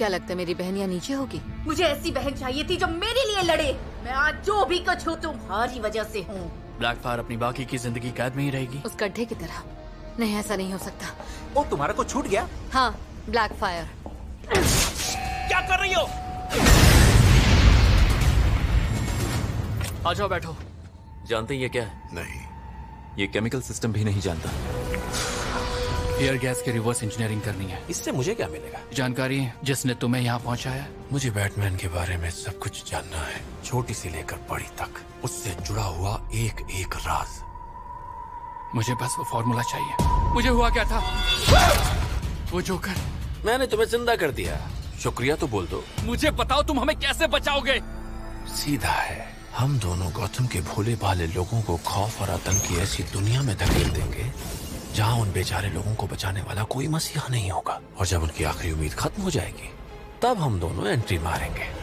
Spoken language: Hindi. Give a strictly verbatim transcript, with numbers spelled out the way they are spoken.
क्या लगता है मेरी बहन यहाँ नीचे होगी? मुझे ऐसी बहन चाहिए थी जो मेरे लिए लड़े। मैं आज जो भी कुछ हूँ तुम्हारी वजह से हूँ। ब्लैकफायर अपनी बाकी की जिंदगी कैद में ही रहेगी? उस गड्ढे की तरह। नहीं, ऐसा नहीं हो सकता। ओ, तुम्हारा को छूट गया? हाँ, ब्लैकफायर। क्या कर रही हो? आ जाओ, बैठो। जानते हैं ये क्या है? नहीं, ये केमिकल सिस्टम भी नहीं जानता। एयर गैस की रिवर्स इंजीनियरिंग करनी है। इससे मुझे क्या मिलेगा? जानकारी जिसने तुम्हें यहाँ पहुँचाया। मुझे बैटमैन के बारे में सब कुछ जानना है, छोटी से लेकर बड़ी तक, उससे जुड़ा हुआ एक एक राज। मुझे बस वो फॉर्मूला चाहिए। मुझे हुआ क्या था? वो जोकर। मैंने तुम्हें जिंदा कर दिया। शुक्रिया तो बोल दो। मुझे बताओ, तुम हमें कैसे बचाओगे? सीधा है, हम दोनों गौतम के भोले भाले लोगों को खौफ और आतंक की ऐसी दुनिया में धकेल देंगे जहां उन बेचारे लोगों को बचाने वाला कोई मसीहा नहीं होगा। और जब उनकी आखिरी उम्मीद खत्म हो जाएगी, तब हम दोनों एंट्री मारेंगे।